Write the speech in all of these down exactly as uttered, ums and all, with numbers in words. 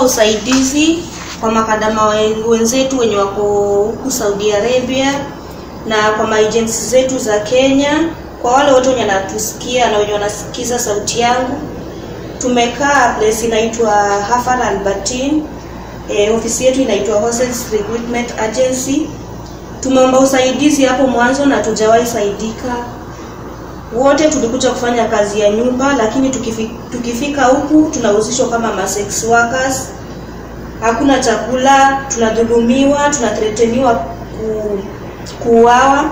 tunaomba usaidizi kwa makadama wenzetu wenye wako huku Saudi Arabia na kwa maagents zetu za Kenya, kwa wale wote wenye wanatusikia na wenye wanasikiza sauti yangu. Tumekaa place inaitwa Hafar Albertine, e, ofisi yetu inaitwa Hostels Recruitment Agency. Tumeomba usaidizi hapo mwanzo na tujawahi saidika. Wote tulikuja kufanya kazi ya nyumba, lakini tukifika, tukifika huku tunahusishwa kama ma sex workers. Hakuna chakula, tunadhulumiwa, tunatreteniwa ku, kuuawa.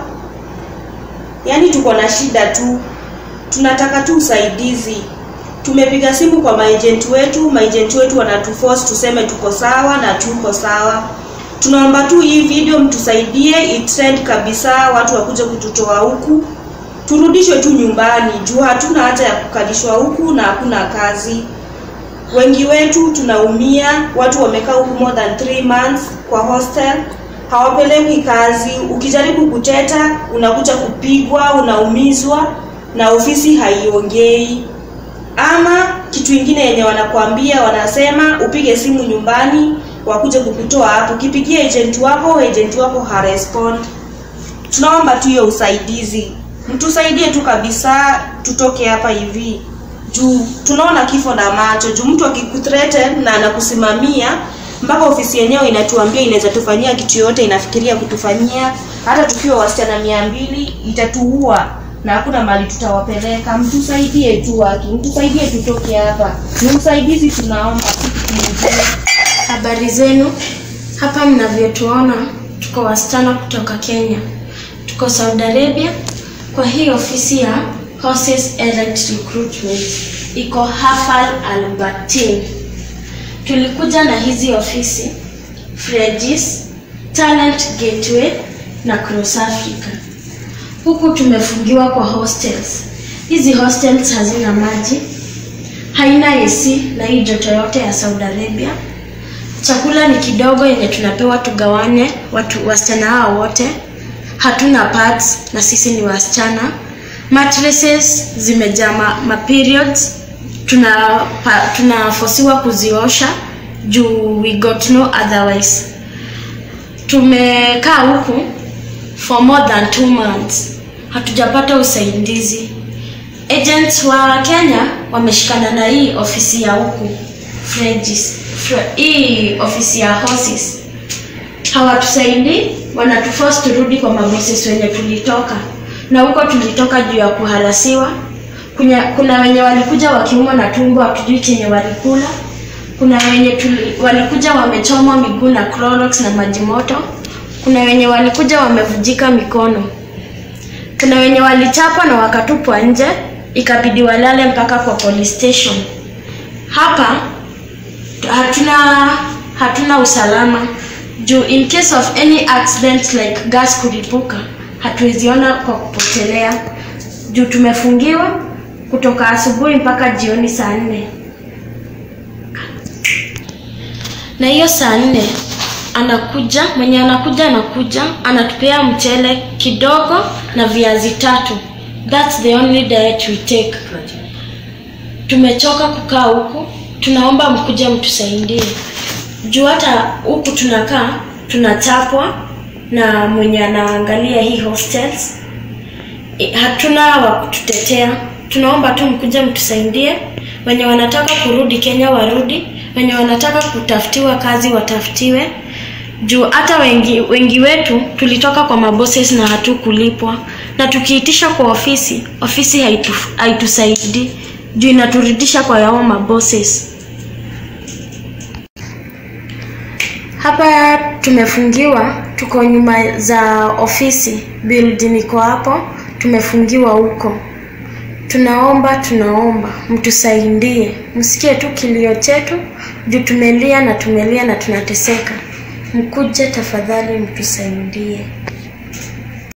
Yaani tuko na shida tu. Tunataka tu usaidizi. Tumepiga simu kwa maagent wetu, maagent wetu wanatuforce tuseme tuko sawa na tuko sawa. Tunaomba tu hii video mtusaidie itrend kabisa, watu wakuje kututoa huku. Turudishwe tu nyumbani, juu hatuna hata ya kukalishwa huku na hakuna kazi. Wengi wetu tunaumia, watu wamekaa huku more than three months kwa hostel, hawapeleki kazi. Ukijaribu kuteta, unakuja kupigwa, unaumizwa na ofisi haiongei. Ama kitu kingine yenye wanakuambia, wanasema upige simu nyumbani wakuje kukutoa hapo. Ukipigia agent wako, agent wako harespond. Tunaomba tu hiyo usaidizi. Mtusaidie tu kabisa tutoke hapa hivi. Juu tunaona kifo na macho. Juu mtu akikuthreaten na anakusimamia mpaka ofisi yenyewe inatuambia inaweza tufanyia kitu yote inafikiria kutufanyia. Hata tukiwa wasichana mia mbili itatuua na hakuna mali tutawapeleka. Mtusaidie tu waki, mtusaidie tutoke hapa. Ni usaidizi tunaomba. Habari zenu. Hapa mnavyotuona tuko wasichana kutoka Kenya. Tuko Saudi Arabia kwa hii ofisi ya Hostels Recruitment. Iko Hafar Albertine. Tulikuja na hizi ofisi Fredis, Talent Gateway na Cross Africa. Huku tumefungiwa kwa hostels. Hizi hostels hazina maji, haina A C na hii joto yote ya Saudi Arabia. Chakula ni kidogo yenye tunapewa tugawane watu wasichana hao wote. Hatuna pads na sisi ni wasichana. Mattresses zimejaa ma, ma periods. Tuna tunafosiwa kuziosha juu we got no otherwise. Tumekaa huku for more than two months. Hatujapata usaidizi. Agents wa Kenya wameshikana na hii ofisi ya huku Fredis, hii ofisi ya Hostels. Hawatusaidii, wanatuforce turudi kwa mabosses wenye tulitoka. Na huko tulitoka juu ya kuhalasiwa. Kuna, kuna wenye walikuja wakiumwa na tumbo hatujui chenye walikula. Kuna wenye tuli, walikuja wamechomwa miguu na Clorox na maji moto. Kuna wenye walikuja wamevujika mikono. Kuna wenye walichapwa na wakatupwa nje, ikabidi walale mpaka kwa police station. Hapa hatuna hatuna usalama. Juu in case of any accident like gas kulipuka, hatuweziona kwa kupotelea. Juu tumefungiwa kutoka asubuhi mpaka jioni saa nne. Na hiyo saa nne anakuja, mwenye anakuja anakuja, anatupea mchele kidogo na viazi tatu. That's the only diet we take. Tumechoka kukaa huku, tunaomba mkuje mtusaidie. Juu hata huku tunakaa, tunachapwa na mwenye anaangalia hii hostels. Hatuna wa kututetea. Tunaomba tu mkuje mtusaidie. Wenye wanataka kurudi Kenya warudi, wenye wanataka kutafutiwa kazi watafutiwe. Juu hata wengi wengi wetu tulitoka kwa mabosses na hatukulipwa. Na tukiitisha kwa ofisi, ofisi haitu, haitusaidii. Juu inaturudisha kwa yao mabosses. Hapa tumefungiwa, tuko nyuma za ofisi, building iko hapo, tumefungiwa huko. Tunaomba, tunaomba, mtusaidie. Msikie tu kilio chetu, juu tumelia na tumelia na tunateseka. Mkuje tafadhali mtusaidie.